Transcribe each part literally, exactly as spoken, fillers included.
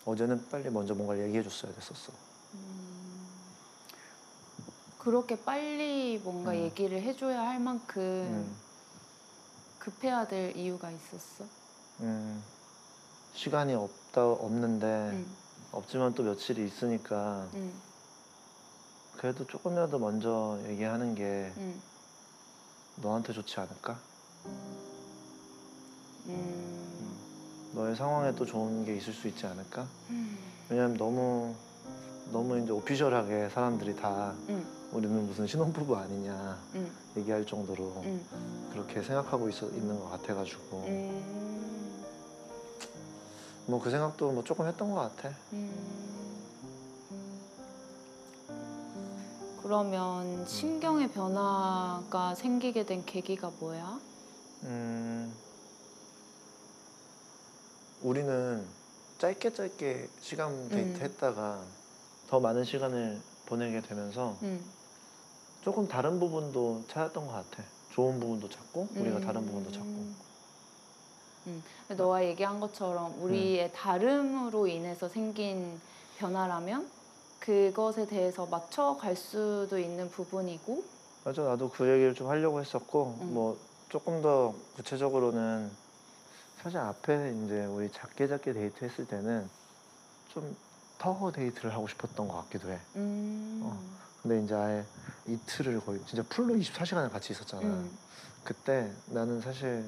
어제는 빨리 먼저 뭔가를 얘기해줬어야 됐었어. 음, 그렇게 빨리 뭔가 음. 얘기를 해줘야 할 만큼 음. 급해야 될 이유가 있었어? 음, 시간이 없다 없는데 응. 없지만 또 며칠이 있으니까 응. 그래도 조금이라도 먼저 얘기하는 게 응. 너한테 좋지 않을까? 음. 너의 상황에 또 좋은 게 있을 수 있지 않을까? 음. 왜냐면 너무 너무 이제 오피셜하게 사람들이 다 응. 우리는 무슨 신혼부부 아니냐 응. 얘기할 정도로 응. 그렇게 생각하고 있어, 있는 것 같아가지고 음. 뭐 그 생각도 뭐 조금 했던 것 같아. 음. 그러면 음. 신경의 변화가 생기게 된 계기가 뭐야? 음, 우리는 짧게 짧게 시간 데이트 음. 했다가 더 많은 시간을 보내게 되면서 음. 조금 다른 부분도 찾았던 것 같아. 좋은 부분도 찾고 우리가 다른 부분도 찾고. 음. 음. 너가 얘기한 것처럼 음. 우리의 다름으로 인해서 생긴 변화라면 그것에 대해서 맞춰갈 수도 있는 부분이고. 맞아, 나도 그 얘기를 좀 하려고 했었고 음. 뭐 조금 더 구체적으로는 사실 앞에 이제 우리 작게 작게 데이트 했을 때는 좀 더 데이트를 하고 싶었던 것 같기도 해. 음. 어. 근데 이제 아예 이틀을 거의 진짜 풀로 이십사 시간을 같이 있었잖아. 음. 그때 나는 사실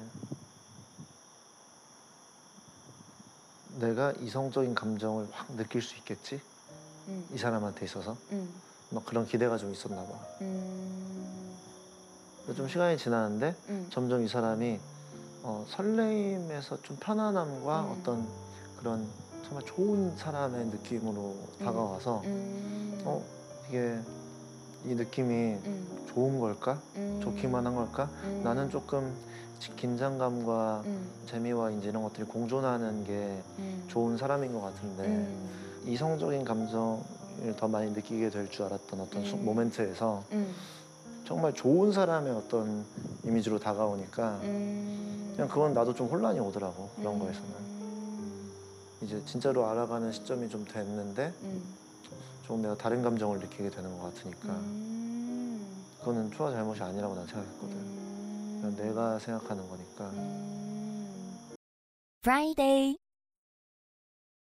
내가 이성적인 감정을 확 느낄 수 있겠지? 음. 이 사람한테 있어서. 음. 막 그런 기대가 좀 있었나 봐. 음. 근데 좀 시간이 지나는데 음. 점점 이 사람이 어, 설레임에서 좀 편안함과 음. 어떤 그런 정말 좋은 사람의 느낌으로 다가와서 음. 어, 이게 이 느낌이 음. 좋은 걸까? 음. 좋기만 한 걸까? 음. 나는 조금 긴장감과 음. 재미와 이제 이런 것들이 공존하는 게 음. 좋은 사람인 것 같은데 음. 이성적인 감정을 더 많이 느끼게 될 줄 알았던 어떤 수- 음. 모멘트에서 음. 정말 좋은 사람의 어떤 이미지로 다가오니까 음. 그냥 그건 나도 좀 혼란이 오더라고. 그런 거에서는 음. 이제 진짜로 알아가는 시점이 좀 됐는데 음. 좀 내가 다른 감정을 느끼게 되는 것 같으니까 음. 그거는 초아 잘못이 아니라고 난 생각했거든. 음. 그냥 내가 생각하는 거니까. 음. Friday